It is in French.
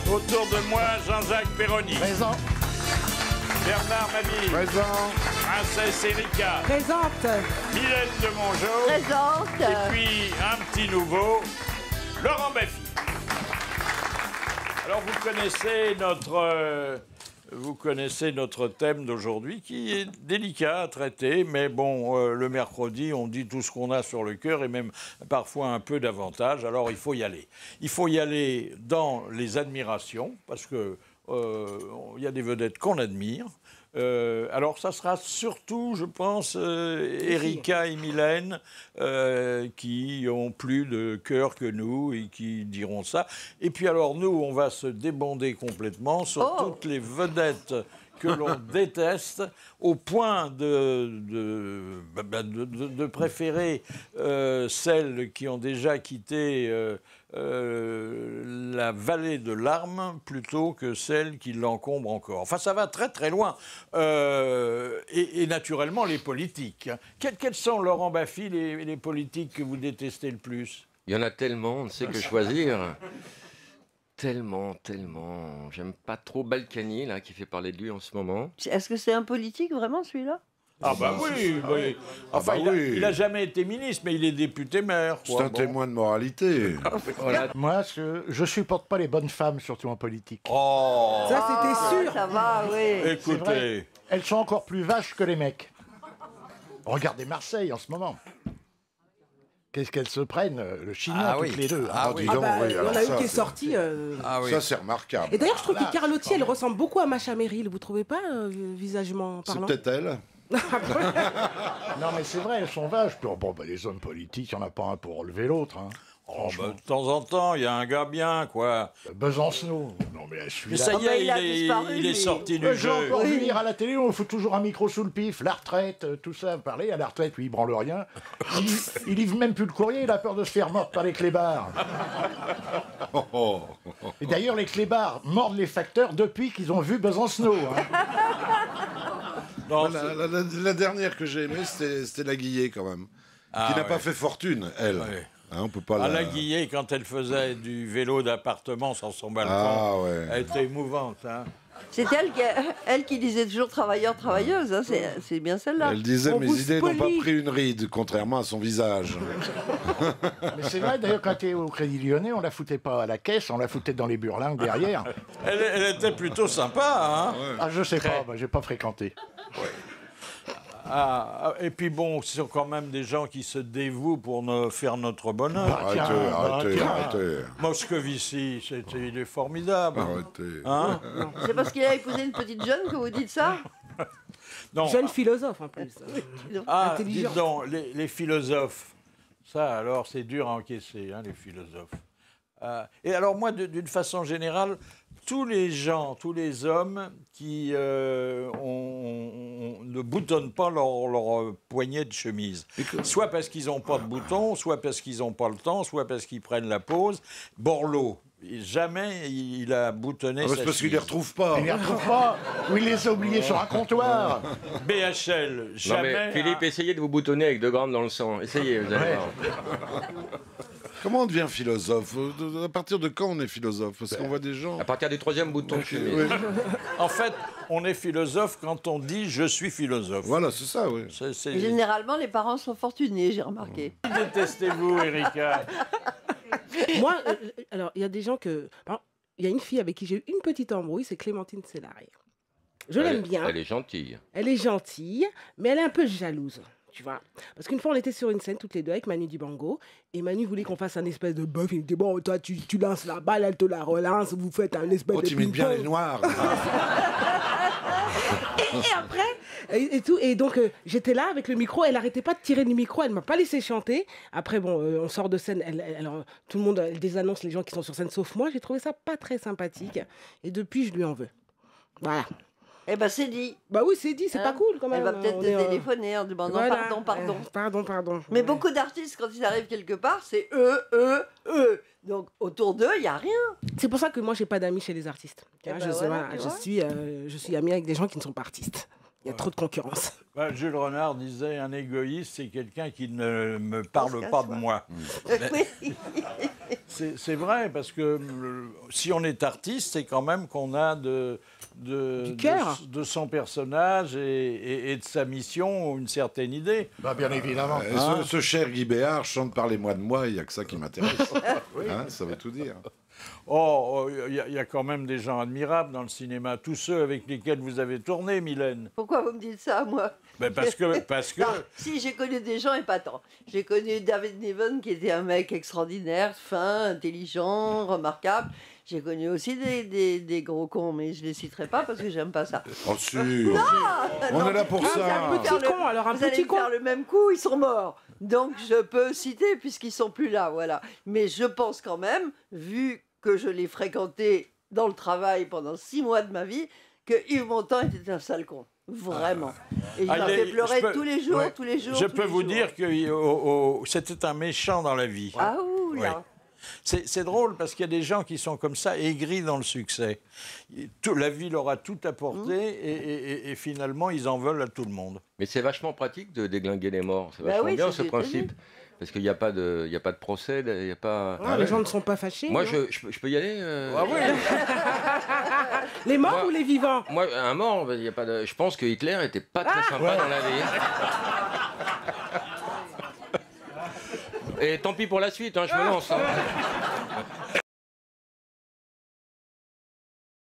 Autour de moi, Jean-Jacques Perroni. Présent. Bernard Mabille. Présent. Princesse Erika. Présente. Mylène de Mongeau. Présente. Et puis, un petit nouveau, Laurent Baffy. Alors, vous connaissez notre thème d'aujourd'hui qui est délicat à traiter, mais bon, le mercredi, on dit tout ce qu'on a sur le cœur et même parfois un peu davantage. Alors, il faut y aller. Il faut y aller dans les admirations, parce que il y a des vedettes qu'on admire. Alors, ça sera surtout, je pense, Erika et Mylène qui ont plus de cœur que nous et qui diront ça. Et puis alors, nous, on va se débonder complètement sur toutes les vedettes que l'on déteste, au point de préférer celles qui ont déjà quitté la vallée de larmes plutôt que celles qui l'encombrent encore. Enfin, ça va très très loin. Et naturellement, les politiques. Quels sont, Laurent Baffy, les politiques que vous détestez le plus? Il y en a tellement, on ne sait que choisir. Tellement. J'aime pas trop Balkany, là, qui fait parler de lui en ce moment. Est-ce que c'est un politique, vraiment, celui-là? Ah bah oui, oui. Enfin, il a jamais été ministre, mais il est député-maire. C'est un témoin de moralité. Voilà. Moi, je supporte pas les bonnes femmes, surtout en politique. Oh, Ça, c'était sûr. Ça va, oui. écoutez, Elles sont encore plus vaches que les mecs. Regardez Marseille en ce moment. Qu'est-ce qu'elles se prennent, le chignon, toutes les deux. Ah, dis donc, Ah bah, oui, il y en alors a une ça, qui est c'est- sortie. Ça, c'est remarquable. Et d'ailleurs, je trouve que Carlotti, elle ressemble beaucoup à Macha Merrill. Vous trouvez pas, visagement C'est parlant? peut-être elle. Non, mais c'est vrai, elles sont vaches. Puis, bon, les hommes politiques, il n'y en a pas un pour relever l'autre. Hein. de temps en temps, il y a un gars bien, quoi. Besancenot. Non, mais Mais celui-là. ça y bah, est, il a disparu, il est lui. sorti du J'ai jeu. encore vu lire à la télé, on fout toujours un micro sous le pif, la retraite, tout ça. Parler à la retraite, lui, il branle rien. Il livre même plus le courrier, il a peur de se faire mordre par les clébards. Et d'ailleurs, les clébards mordent les facteurs depuis qu'ils ont vu Besancenot. Hein. Non, La dernière que j'ai aimée, c'était la Guillet, quand même. Qui n'a pas fait fortune, elle. Ouais. Hein, on peut pas la Guillet, quand elle faisait du vélo d'appartement sur son balcon, Ah, ouais. elle était émouvante. Hein. C'est elle qui disait toujours travailleur, travailleuse. Hein. C'est bien celle-là. Elle disait, On mes vous idées n'ont pas spolie. pris une ride, contrairement à son visage. Mais c'est vrai, d'ailleurs, quand tu es au Crédit Lyonnais, on la foutait pas à la caisse, on la foutait dans les burlingues derrière. Elle était plutôt sympa. Hein. Ah, je sais pas, j'ai pas fréquenté. Ah, et puis bon, ce sont quand même des gens qui se dévouent pour faire notre bonheur. Arrêtez. Moscovici, il est formidable. Arrêtez. Hein? C'est parce qu'il a épousé une petite jeune que vous dites ça? Non. Jeune philosophe, en plus. Ah, intelligent. dites donc, les philosophes, ça alors, c'est dur à encaisser, hein, les philosophes. Et alors moi, d'une façon générale, tous les gens, tous les hommes qui ne boutonnent pas leur poignet de chemise, soit parce qu'ils n'ont pas de boutons, soit parce qu'ils n'ont pas le temps, soit parce qu'ils prennent la pause. Borloo, jamais il a boutonné sa C'est parce qu'il chemise. les retrouve pas. Il les retrouve pas, ou il les a oubliés sur un comptoir. BHL, Non jamais. mais Philippe, essayez de vous boutonner avec 2 grammes dans le sang. Essayez, vous allez Ouais. voir. Comment on devient philosophe? À partir de quand on est philosophe? Parce qu'on voit des gens... À partir du 3e bouton de chemise. Oui. En fait, on est philosophe quand on dit « je suis philosophe ». Voilà, c'est ça, oui. Généralement, les parents sont fortunés, j'ai remarqué. Qui détestez-vous, Erika? Moi, alors, il y a des gens que... Il y a une fille avec qui j'ai eu une petite embrouille, c'est Clémentine Célari. Je l'aime bien. Elle est gentille. Elle est gentille, mais elle est un peu jalouse. Tu vois, parce qu'une fois on était sur une scène toutes les deux avec Manu Dibango et Manu voulait qu'on fasse un espèce de bœuf. Il me dit bon, toi tu lances la balle, elle te la relance, vous faites un espèce Oh, de tu imites bien les ping-pong. noirs. Et après et tout, et donc j'étais là avec le micro, elle arrêtait pas de tirer du micro, elle m'a pas laissé chanter. Après bon, on sort de scène, tout le monde elle désannonce les gens qui sont sur scène sauf moi. J'ai trouvé ça pas très sympathique et depuis je lui en veux. Voilà. Eh ben, c'est dit. Bah oui, c'est dit, c'est Hein, pas cool quand même. Elle va peut-être On te est, téléphoner en demandant voilà. pardon. Mais Ouais. beaucoup d'artistes, quand ils arrivent quelque part, c'est eux. Donc, autour d'eux, il n'y a rien. C'est pour ça que moi, j'ai pas d'amis chez les artistes. Tu vois, ben voilà, tu vois. je suis amie avec des gens qui ne sont pas artistes. Il y a trop de concurrence. Bah, Jules Renard disait un égoïste, c'est quelqu'un qui ne me parle pas de moi. Oui. C'est vrai, parce que si on est artiste, c'est quand même qu'on a de son personnage et de sa mission une certaine idée. Bah, bien évidemment. Ce cher Guy Béard chante Parlez-moi de moi, il n'y a que ça qui m'intéresse. Hein, ça veut tout dire. Oh, il y a quand même des gens admirables dans le cinéma, tous ceux avec lesquels vous avez tourné, Mylène. Pourquoi vous me dites ça, moi? Ben parce que... Non, si, j'ai connu des gens épatants. J'ai connu David Niven, qui était un mec extraordinaire, fin, intelligent, remarquable. J'ai connu aussi des gros cons, mais je les citerai pas parce que j'aime pas ça. Oh, si. On est là pour ça. Un petit con, alors un Vous allez petit me con. faire le même coup, ils sont morts. Donc je peux citer puisqu'ils sont plus là, voilà. Mais je pense quand même, vu que je l'ai fréquenté dans le travail pendant 6 mois de ma vie, que Yves Montand était un sale con. Vraiment. Et il m'a fait pleurer tous les jours, tous les jours. Je tous peux les vous jours. dire que c'était un méchant dans la vie. Ah ouh là. Oui. C'est drôle parce qu'il y a des gens qui sont comme ça, aigris dans le succès. La vie leur a tout apporté et finalement, ils en veulent à tout le monde. Mais c'est vachement pratique de déglinguer les morts. C'est Bah vachement oui, bien c'est ce principe. Parce qu'il n'y a pas de procès, il n'y a pas... Ah, les gens ne sont pas fâchés. Moi, non je peux y aller Ah oui. Les morts Moi- ou les vivants? Moi, un mort, il y a pas de... je pense que Hitler était pas très sympa dans la vie. Et tant pis pour la suite, hein, je me lance. Hein.